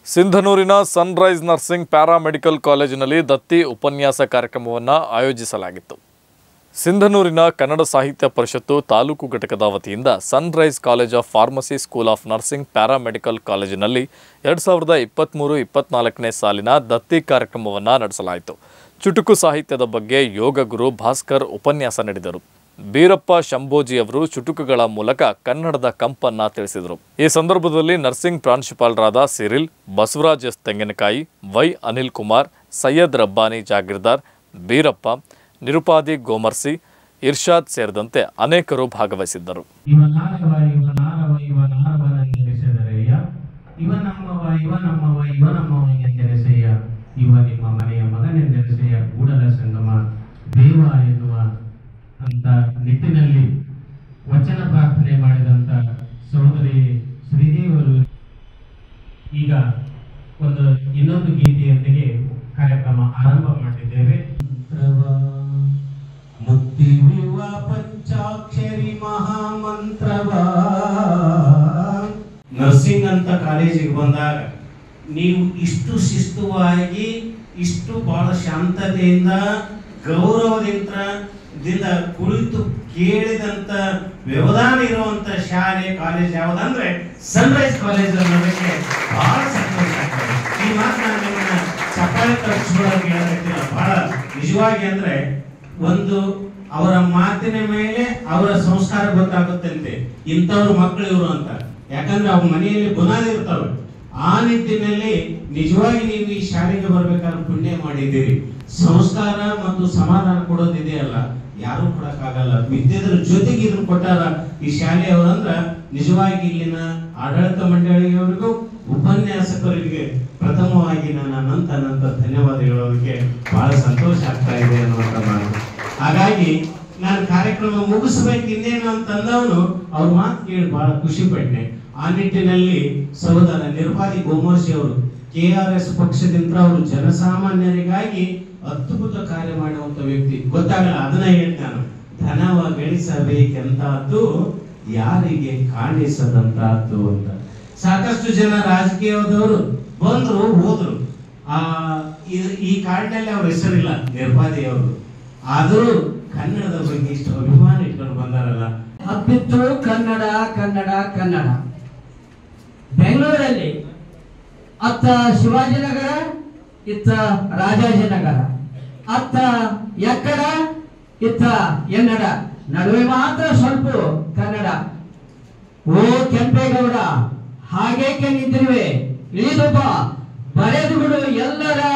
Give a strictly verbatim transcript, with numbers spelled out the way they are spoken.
ಸಿಂಧನೂರಿನ Sunrise nursing paramedical ಕಾಲೇಜಿನಲ್ಲಿ ದತ್ತಿ ಉಪನ್ಯಾಸ ಕಾರ್ಯಕ್ರಮವನ್ನು ಆಯೋಜಿಸಲಾಗಿತ್ತು. ಸಿಂಧನೂರಿನ ಕನ್ನಡ ಸಾಹಿತ್ಯ ಪರಿಷತ್ತು ತಾಲೂಕು ಘಟಕದ ವತಿಯಿಂದ Sunrise college of pharmacy school of nursing paramedical ಕಾಲೇಜಿನಲ್ಲಿ ಎರಡು ಸಾವಿರದ ಇಪ್ಪತ್ತ್ಮೂರು ಇಪ್ಪತ್ನಾಲ್ಕನೇ ಸಾಲಿನ ದತ್ತಿ ಕಾರ್ಯಕ್ರಮವನ್ನು ನಡೆಸಲಾಯಿತು. ಚುಟುಕು ಸಾಹಿತ್ಯದ ಬಗ್ಗೆ ಯೋಗ ಗುರು ಭಾಸ್ಕರ್ ಉಪನ್ಯಾಸ ನೀಡಿದರು. ಬೀರಪ್ಪ ಶಂಭೋಜಿಯವರು ಚುಟುಕುಗಳ ಮೂಲಕ ಕನ್ನಡದ ಕಂಪನ್ನ ತಿಳಿಸಿದರು. ಈ ಸಂದರ್ಭದಲ್ಲಿ ನರ್ಸಿಂಗ್ ಪ್ರಾಂಶುಪಾಲರಾದ Cyril, Basavaraj S Tenginakayi, Y Anil Kumar, Syed Rabbani Jagirdar, Beerappa, Nirupadi Gomarsi, Irshad ಸೇರಿದಂತೆ ಅನೇಕರು ಭಾಗವಹಿಸಿದ್ದರು. ಅಂತ ನಿಟ್ಟಿನಲ್ಲಿ ವಚನ ಪ್ರಾರ್ಥನೆ ಮಾಡಿದಂತ ಸಹೋದರಿ ಶ್ರೀದೇವರು ಈಗ ಒಂದು ಇನ್ನೊಂದು ಗೀತೆಯೊಂದಿಗೆ ಕಾರ್ಯಕ್ರಮ ಆರಂಭ ಮಾಡಿದ್ದೇವೆ. ಮುಕ್ತಿವಿವ ಪಂಚಾಕ್ಷರಿ ಮಹಾಮಂತ್ರವ. ನರ್ಸಿಂಗ್ ಅಂತ ಕಾಲೇಜಿಗೆ ಬಂದಾಗ ನೀವು ಇಷ್ಟು ಶಿಸ್ತುವಾಗಿ, ಇಷ್ಟು ಬಹಳ ಶಾಂತತೆಯಿಂದ, ಗೌರವದಿಂದ ದಿಂದ ಕುಳಿತು ಕೇಳಿದಂತ ವ್ಯವಧಾನ ಇರುವಂತ ಶಾಲೆ ಕಾಲೇಜ್ ಯಾವುದಂದ್ರೆ ಸನ್ರೈಸ್ ಕಾಲೇಜ್ ಅನ್ನೋದಕ್ಕೆ ಬಹಳ ಸಂತೋಷ ಆಗ್ತದೆ. ಈ ಮಾತು ನಾನು ನಿಮ್ಮನ್ನ ಚಪ್ಪಾಳೆ ತರಿಸ್ಕೊಳ್ಳೋಕೆ ಹೇಳಕ್ಕಿಲ್ಲ. ಬಹಳ ನಿಜವಾಗಿ ಅಂದ್ರೆ ಒಂದು ಅವರ ಮಾತಿನ ಮೇಲೆ ಅವರ ಸಂಸ್ಕಾರ ಗೊತ್ತಾಗುತ್ತಂತೆ, ಇಂಥವ್ರ ಮಕ್ಕಳು ಇವರು ಅಂತ. ಯಾಕಂದ್ರೆ ಅವ್ರ ಮನೆಯಲ್ಲಿ ಬುನಾದಿ ಇರ್ತಾವೆ. ಆ ನಿಟ್ಟಿನಲ್ಲಿ ನಿಜವಾಗಿ ನೀವು ಈ ಶಾಲೆಗೆ ಬರ್ಬೇಕಾದ್ರೆ ಪುಣ್ಯ ಮಾಡಿದ್ದೀರಿ. ಸಂಸ್ಕಾರ ಮತ್ತು ಸಮಾಧಾನ ಕೊಡೋದಿದೆಯಲ್ಲ, ಯಾರು ಕೊಡಕ್ಕಾಗಲ್ಲ. ವಿದ್ಯೆದ್ರ ಜೊತೆಗೆ ಇದನ್ನು ಕೊಟ್ಟಾರ ಈ ಶಾಲೆಯವರಂದ್ರ ನಿಜವಾಗಿ ಇಲ್ಲಿನ ಆಡಳಿತ ಮಂಡಳಿಯವರಿಗೂ ಉಪನ್ಯಾಸಕರಿಗೆ ಪ್ರಥಮವಾಗಿ ನಾನು ಅನಂತ ಅನಂತ ಧನ್ಯವಾದ ಹೇಳೋದಕ್ಕೆ ಬಹಳ ಸಂತೋಷ ಆಗ್ತಾ ಇದೆ ಅನ್ನುವಂತ ಮಾತು. ಹಾಗಾಗಿ ನಾನು ಕಾರ್ಯಕ್ರಮ ಮುಗಿಸ್ಬೇಕು ಇನ್ನೇನು ಅಂತಂದವನು ಅವ್ರ ಮಾತು ಕೇಳಿ ಬಹಳ ಖುಷಿ ಪಟ್ಟೆ. ಆ ನಿಟ್ಟಿನಲ್ಲಿ ಸಹೋದರ ನಿರ್ಪಾದಿ ಗೋಮರ್ಸಿ ಅವರು ಕೆ ಆರ್ ಎಸ್ ಪಕ್ಷದಿಂದ ಅವರು ಜನಸಾಮಾನ್ಯರಿಗಾಗಿ ಅದ್ಭುತ ಕಾರ್ಯ ಮಾಡುವಂತ ವ್ಯಕ್ತಿ. ಗೊತ್ತಾಗಲ್ಲ, ಅದನ್ನ ಹೇಳ್ತಾನು. ಧನವ ಗಳಿಸಬೇಕೆಂತದ್ದು ಯಾರಿಗೆ ಕಾಣಿಸದಂತದ್ದು ಅಂತ. ಸಾಕಷ್ಟು ಜನ ರಾಜಕೀಯದವರು ಬಂದ್ರು ಹೋದ್ರು. ಆ ಈ ಕಾಡಿನಲ್ಲಿ ಅವ್ರ ಹೆಸರಿಲ್ಲ ನಿರ್ಪಾದಿ ಅವರು, ಆದರೂ ಕನ್ನಡದ ಬಗ್ಗೆ ಇಷ್ಟು ಅಭಿಮಾನ ಇಟ್ಕೊಂಡು ಬಂದಾರಲ್ಲ. ಅಪ್ಪಿತ್ತು ಕನ್ನಡ ಕನ್ನಡ ಕನ್ನಡ. ಬೆಂಗಳೂರಲ್ಲಿ ಅತ್ತ ಶಿವಾಜಿನಗರ, ಇತ್ತ ರಾಜಾಜಿನಗರ, ಅತ್ತ ಎಕ್ಕಡ, ಇತ್ತ ಎನ್ನಡ, ನಡುವೆ ಮಾತ್ರ ಸ್ವಲ್ಪ ಕನ್ನಡ. ಓ ಕೆಂಪೇಗೌಡ, ಹಾಗೇಕೆ ನಿಂತಿರುವೆ, ಇಳಿದು ಬಾ, ಬರೆದು ಬಿಡು ಎಲ್ಲರ